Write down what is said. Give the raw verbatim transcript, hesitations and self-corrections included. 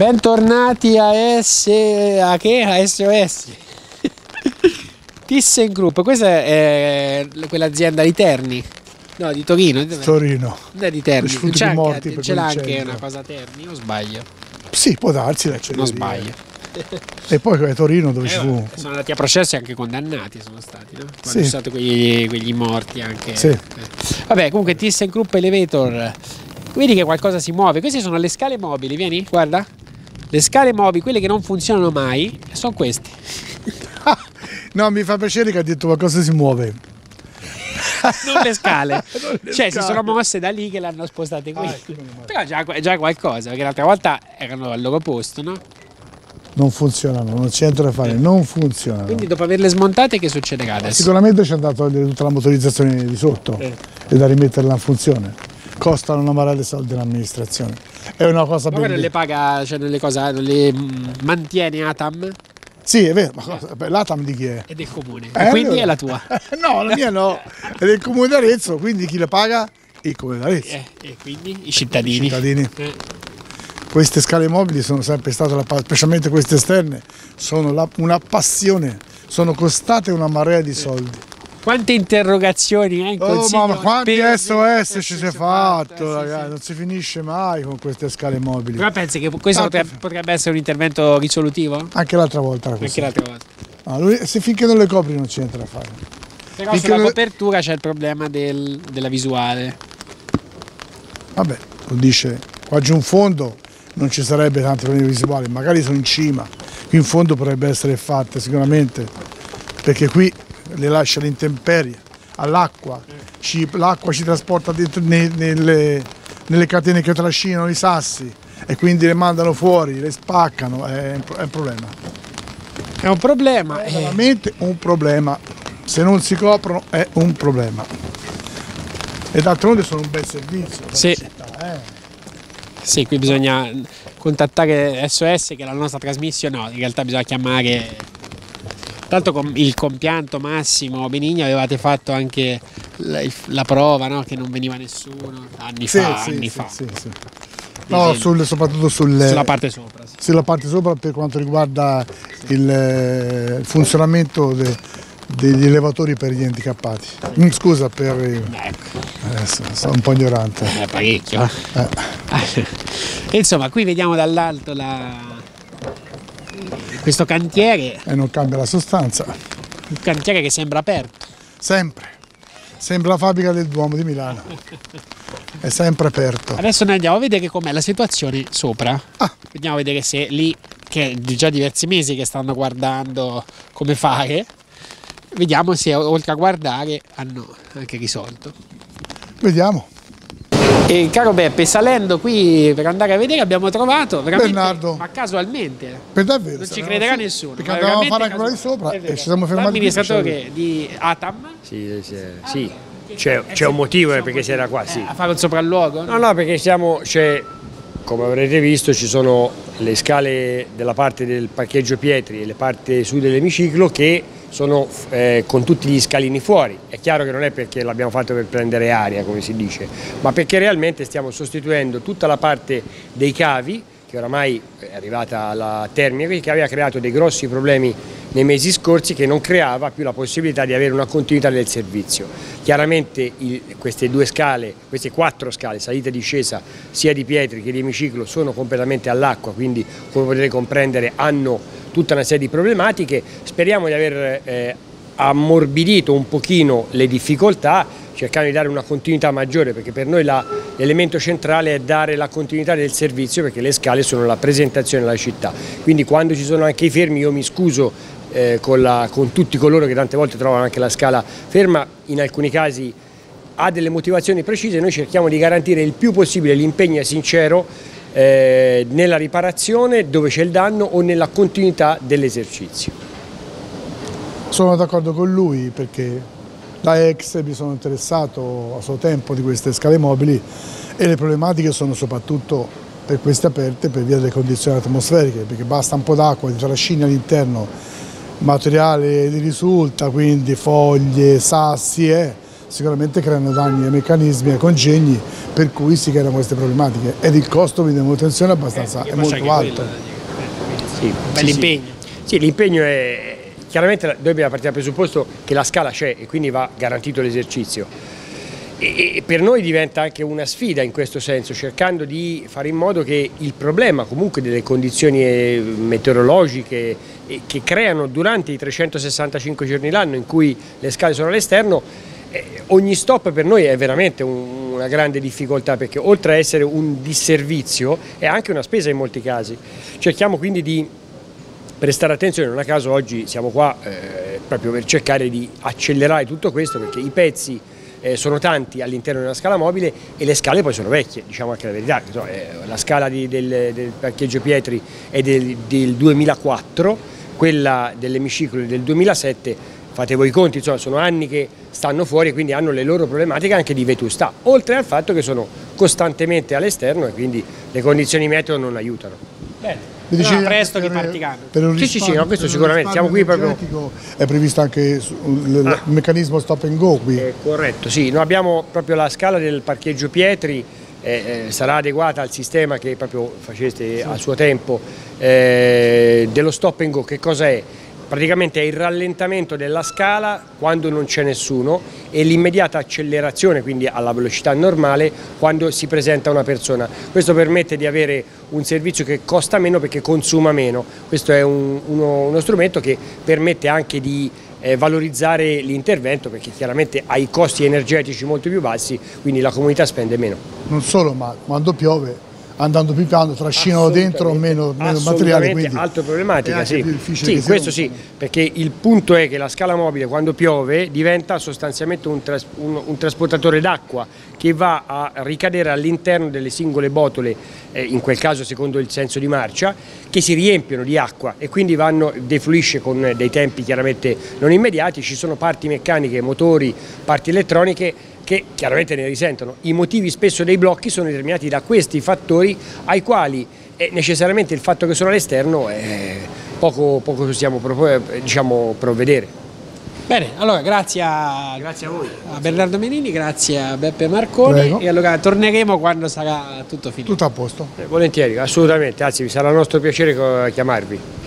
Bentornati a S... a che? A S O S. ThyssenKrupp, questa è quell'azienda di Terni. No, di Torino. Torino. Non è di Terni. C'è anche, anche una cosa Terni, o sbaglio? Sì, può darsi, la non sbaglio. E poi è Torino dove eh, ci fu. Sono andati a processo e anche condannati sono stati, no? Quando sì. sono stati quegli, quegli morti anche. Sì. Eh. Vabbè, comunque ThyssenKrupp Elevator. Vedi che qualcosa si muove. Queste sono le scale mobili, vieni, guarda. Le scale mobili, quelle che non funzionano mai, sono queste. No, mi fa piacere che ha detto qualcosa si muove. Non le scale. Non le cioè scale. Si sono mosse da lì che l'hanno spostate qui. Ah, ecco, però già, già qualcosa, perché l'altra volta erano al loro posto, no? Non funzionano, non c'è niente da fare, non funzionano. Quindi dopo averle smontate che succederà adesso? Sicuramente c'è andato tutta la motorizzazione di sotto eh. e da rimetterla in funzione. Costano una marea di soldi all'amministrazione. È una cosa ma non le paga, cioè non le, cosa, non le mantiene Atam? Sì, è vero, ma l'Atam di chi è? È del comune, Eh, quindi allora. è la tua. No, la mia no, è del comune d'Arezzo, quindi chi le paga? Il comune d'Arezzo. Eh, e quindi i cittadini. I cittadini. Eh. Queste scale mobili sono sempre state, la, specialmente queste esterne, sono la, una passione, sono costate una marea di soldi. Quante interrogazioni eh, in Oh consiglio? mamma, quanti S O S ci si è fatto, fatto, eh, ragazzi, sì, non si finisce mai con queste scale mobili. Però pensi che questo Tanto... potrebbe, potrebbe essere un intervento risolutivo? Anche l'altra volta era così. Anche l'altra volta. No, lui, se finché non le copri non c'è niente da fare. Però finché sulla non... copertura c'è il problema del, della visuale. Vabbè, lo dice, qua giù in fondo non ci sarebbe tanti problemi visuali, magari sono in cima, qui in fondo potrebbe essere fatte sicuramente, perché qui le lascia all'intemperie, all'acqua, l'acqua ci trasporta dentro ne, nelle, nelle catene che trascinano i sassi e quindi le mandano fuori, le spaccano, è, è un problema. È un problema. È veramente un problema, se non si coprono è un problema. E d'altronde sono un bel servizio. Sì. Città, eh. Sì, qui bisogna contattare S O S che è la nostra trasmissione, no, in realtà bisogna chiamare, tanto con il compianto Massimo Benigni avevate fatto anche la, la prova, no? Che non veniva nessuno, anni sì, fa, sì, anni sì, fa. Sì, sì. No, sul, soprattutto sulle, sulla parte sopra. Sì. Sulla parte sopra per quanto riguarda sì. il, eh, il funzionamento de, degli elevatori per gli handicappati. Mm, scusa per... Ecco. Adesso sono un po' ignorante. È parecchio. Eh. E insomma, qui vediamo dall'alto la... questo cantiere. E non cambia la sostanza. Un cantiere che sembra aperto. Sempre. Sembra la fabbrica del Duomo di Milano. È sempre aperto. Adesso noi andiamo a vedere com'è la situazione sopra. Ah. Andiamo a vedere se lì, che è già diversi mesi che stanno guardando come fare, vediamo se oltre a guardare hanno anche risolto. Vediamo. E caro Beppe, salendo qui per andare a vedere abbiamo trovato veramente, Bernardo. ma casualmente, Per davvero, non ci crederà su, nessuno, perché andavamo a fare anche quella di sopra e ci siamo fermati. L'amministratore di Atam? Sì, sì, sì. C'è, c'è un motivo eh, perché si era qua, sì. A fare un sopralluogo? No, no, perché siamo, c'è, come avrete visto, ci sono le scale della parte del parcheggio Pietri e le parti su dell'emiciclo che sono eh, con tutti gli scalini fuori. È chiaro che non è perché l'abbiamo fatto per prendere aria, come si dice, ma perché realmente stiamo sostituendo tutta la parte dei cavi, che oramai è arrivata alla termine, che aveva creato dei grossi problemi nei mesi scorsi, che non creava più la possibilità di avere una continuità del servizio. Chiaramente il, queste due scale, queste quattro scale, salita e discesa, sia di Pietri che di emiciclo, sono completamente all'acqua, quindi come potete comprendere hanno tutta una serie di problematiche. Speriamo di aver eh, ammorbidito un pochino le difficoltà, cercando di dare una continuità maggiore, perché per noi l'elemento centrale è dare la continuità del servizio, perché le scale sono la presentazione della città. Quindi quando ci sono anche i fermi io mi scuso eh, con, la, con tutti coloro che tante volte trovano anche la scala ferma, in alcuni casi ha delle motivazioni precise, noi cerchiamo di garantire il più possibile l'impegno sincero eh, nella riparazione dove c'è il danno o nella continuità dell'esercizio. Sono d'accordo con lui perché da ex mi sono interessato a suo tempo di queste scale mobili e le problematiche sono soprattutto per queste aperte per via delle condizioni atmosferiche, perché basta un po' d'acqua, di trascina all'interno materiale di risulta, quindi foglie, sassi, eh, sicuramente creano danni ai meccanismi, ai congegni, per cui si creano queste problematiche ed il costo di manutenzione è abbastanza Eh, è molto alto. Sì, Bell'impegno. Sì, sì, l'impegno è chiaramente noi dobbiamo partire dal presupposto che la scala c'è e quindi va garantito l'esercizio. E, e per noi diventa anche una sfida in questo senso, cercando di fare in modo che il problema comunque delle condizioni meteorologiche che creano durante i trecentosessantacinque giorni l'anno in cui le scale sono all'esterno, eh, ogni stop per noi è veramente un, una grande difficoltà, perché oltre a essere un disservizio è anche una spesa in molti casi. Cerchiamo quindi di prestare attenzione, non a caso oggi siamo qua eh, proprio per cercare di accelerare tutto questo, perché i pezzi eh, sono tanti all'interno della scala mobile e le scale poi sono vecchie, diciamo anche la verità. Insomma, eh, la scala di, del, del parcheggio Pietri è del, del duemilaquattro, quella dell'emiciclo è del duemilasette, fate voi i conti, insomma sono anni che stanno fuori e quindi hanno le loro problematiche anche di vetustà, oltre al fatto che sono costantemente all'esterno e quindi le condizioni meteo non aiutano. Bene. Mi dicevi No, presto anche che per- parti cambia. per un Sì, sì, sì, no, questo per un sicuramente, siamo qui proprio- energetico è previsto anche su- il, Ah. il meccanismo stop and go qui. Eh, corretto, sì, noi abbiamo proprio la scala del parcheggio Pietri, eh, eh, sarà adeguata al sistema che proprio faceste a suo tempo eh, dello stop and go. Che cosa è? Praticamente è il rallentamento della scala quando non c'è nessuno e l'immediata accelerazione, quindi alla velocità normale, quando si presenta una persona. Questo permette di avere un servizio che costa meno perché consuma meno. Questo è un- uno, uno strumento che permette anche di eh, valorizzare l'intervento, perché chiaramente ha i costi energetici molto più bassi, quindi la comunità spende meno. Non solo, ma quando piove, andando più piano, trascinano dentro meno, meno materiale. Assolutamente, Quindi altra è problematica, anche sì. più difficile Sì, che si questo sì, rompano. perché il punto è che la scala mobile quando piove diventa sostanzialmente un, tras- un- un trasportatore d'acqua che va a ricadere all'interno delle singole botole, eh, in quel caso secondo il senso di marcia, che si riempiono di acqua e quindi vanno, defluisce con dei tempi chiaramente non immediati. Ci sono parti meccaniche, motori, parti elettroniche che chiaramente ne risentono. I motivi spesso dei blocchi sono determinati da questi fattori ai quali eh, necessariamente il fatto che sono all'esterno eh, poco, poco possiamo diciamo, provvedere. Bene, allora grazie a, Grazie a voi. a Bernardo Menini, grazie a Beppe Marconi. Prego. E allora torneremo quando sarà tutto finito. tutto a posto. Eh, volentieri, assolutamente, anzi mi sarà nostro piacere eh, chiamarvi.